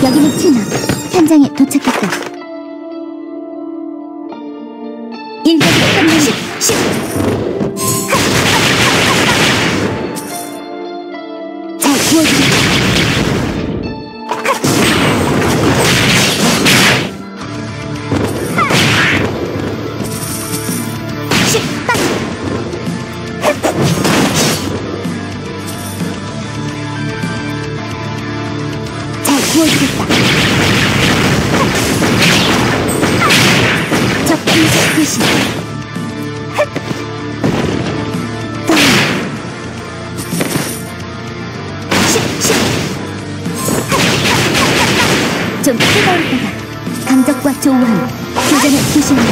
여기는 7막. 현장에 도착했다. 일격으로 끝내는 10. 잘 구워주겠다. 구워주겠다. 적 분석 표시. 좀 뜨거울 때다. 강적과 조우함 교전을 개시한다.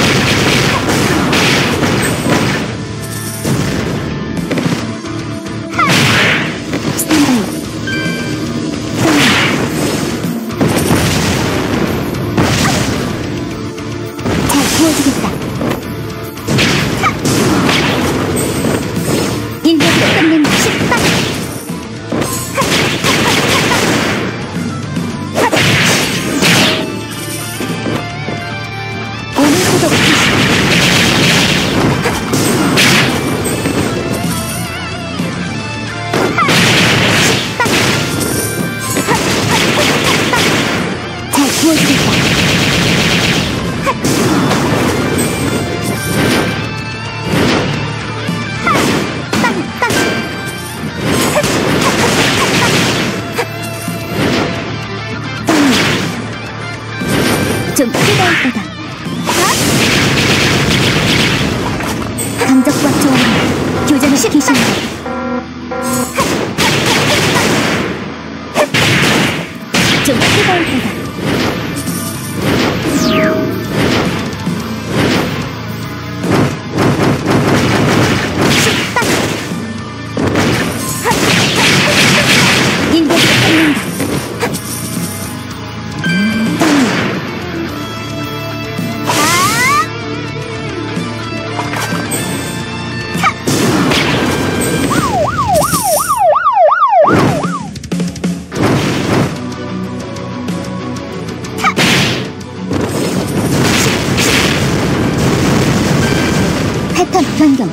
구워주겠다. 일격으로 끝낸다. 10박. 오늘 구독 표시. 잘 구워주겠다. 좀 뜨거울 때다. 강적과 조우함 교전을 개시한다. 좀 뜨거울 때다. 인격으로 끝낸다. 패턴 변경.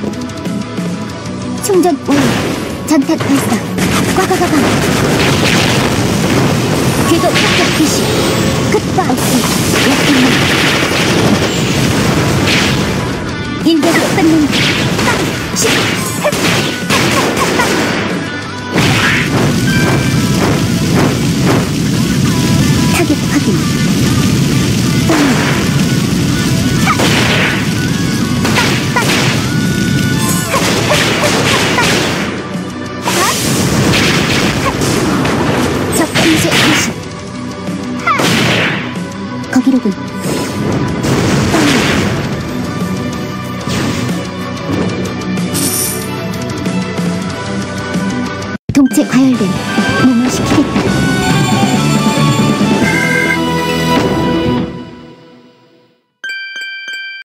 충전 완료. 전탄 발사. 꽉꽉꽉. 궤도 폭격 개시. 끝과 없음. 약간만. 인격으로 끝낸다. 10. 타겟 확인. 거기로군. 동체 과열됨.